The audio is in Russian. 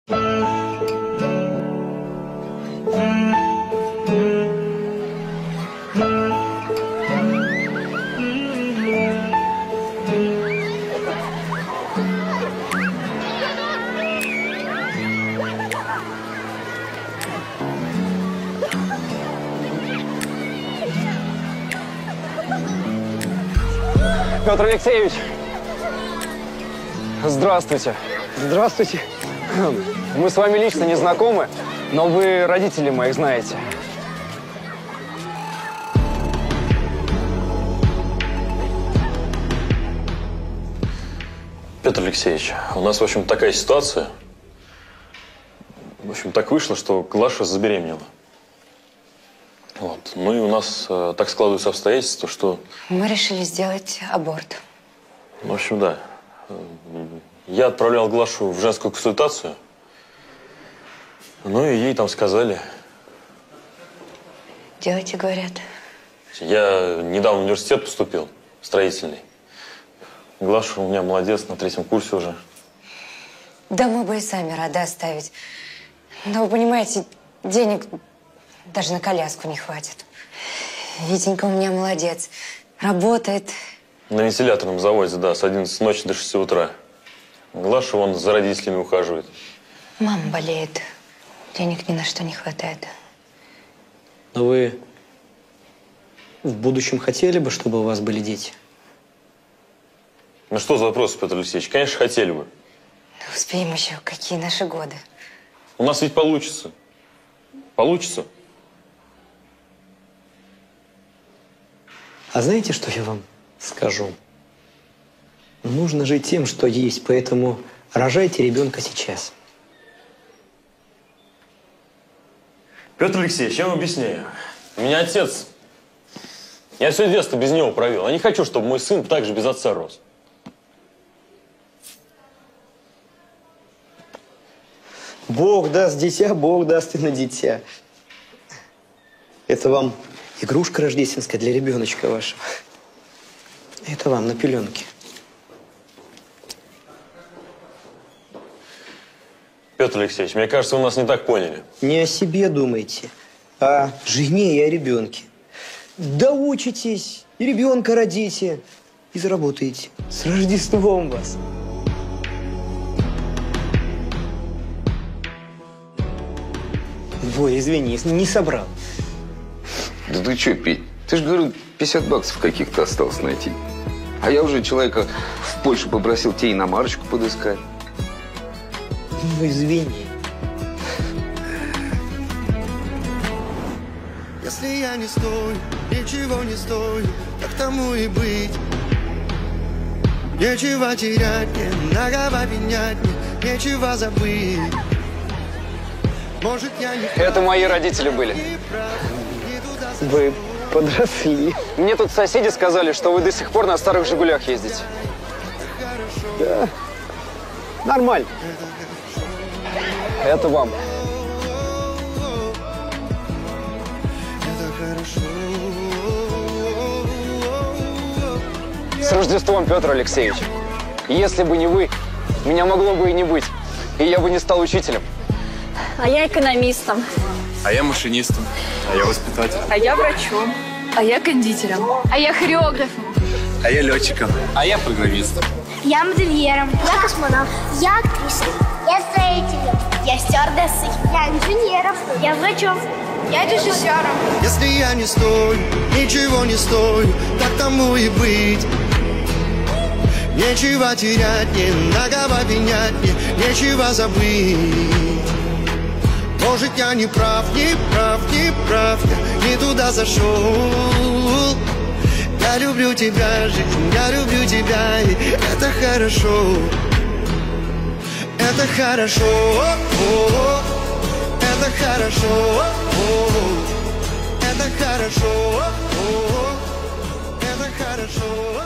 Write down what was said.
Петр Алексеевич, здравствуйте. Здравствуйте. Мы с вами лично не знакомы, но вы родителей моих знаете. Петр Алексеевич, у нас, в общем, такая ситуация. В общем, так вышло, что Глаша забеременела. Вот. Ну и у нас так складываются обстоятельства, что… Мы решили сделать аборт. В общем, да. Я отправлял Глашу в женскую консультацию. Ну и ей там сказали… Делайте, говорят. Я недавно в университет поступил, строительный. Глаша у меня молодец, на 3-м курсе уже. Да мы бы и сами рады оставить. Но вы понимаете, денег даже на коляску не хватит. Витенька у меня молодец. Работает. На вентиляторном заводе, да, с 11 ночи до 6 утра. Глаша вон за родителями ухаживает. Мама болеет. Денег ни на что не хватает. Но вы в будущем хотели бы, чтобы у вас были дети? Ну что за вопрос, Петр Алексеевич? Конечно, хотели бы. Ну, успеем еще. Какие наши годы? У нас ведь получится. Получится. А знаете, что я вам скажу? Нужно жить тем, что есть, поэтому рожайте ребенка сейчас. Петр Алексеевич, я вам объясняю. У меня отец. Я все детство без него провел. Я не хочу, чтобы мой сын так же без отца рос. Бог даст дитя, Бог даст и на дитя. Это вам игрушка рождественская для ребеночка вашего. Это вам на пеленке. Петр Алексеевич, мне кажется, вы нас не так поняли. Не о себе думайте, а о жене и о ребенке. Доучитесь, и ребенка родите, и заработаете. С Рождеством вас! Боря, извини, не собрал. Да ты что, Петь? Ты же, говорю, 50 баксов каких-то осталось найти. А я уже человека в Польшу попросил тебе иномарочку подыскать. Ну, извини. Если я не стою, ничего не стою, так тому и быть. Нечего терять, не многого менять, нечего забыть. Может, я не Это мои родители были. Вы подросли. Мне тут соседи сказали, что вы до сих пор на старых «Жигулях» ездите. Да. Нормально. Это вам. С Рождеством, Петр Алексеевич. Если бы не вы, меня могло бы и не быть. И я бы не стал учителем. А я экономистом. А я машинистом. А я воспитателем. А я врачом. А я кондитером. А я хореографом. А я летчиком. А я программистом. Я модельером. Я космонавт. Я актриса. Я строителем. Я стюардессой. Я инженером. Я врачом. Я режиссером. Если я не стою, ничего не стою, так тому и быть. Нечего терять, не многого менять, нечего забыть. Может, я не прав, не прав, не прав, я не туда зашел. Я люблю тебя, жизнь, я люблю тебя, и это хорошо. Это хорошо, это хорошо, это хорошо, это хорошо.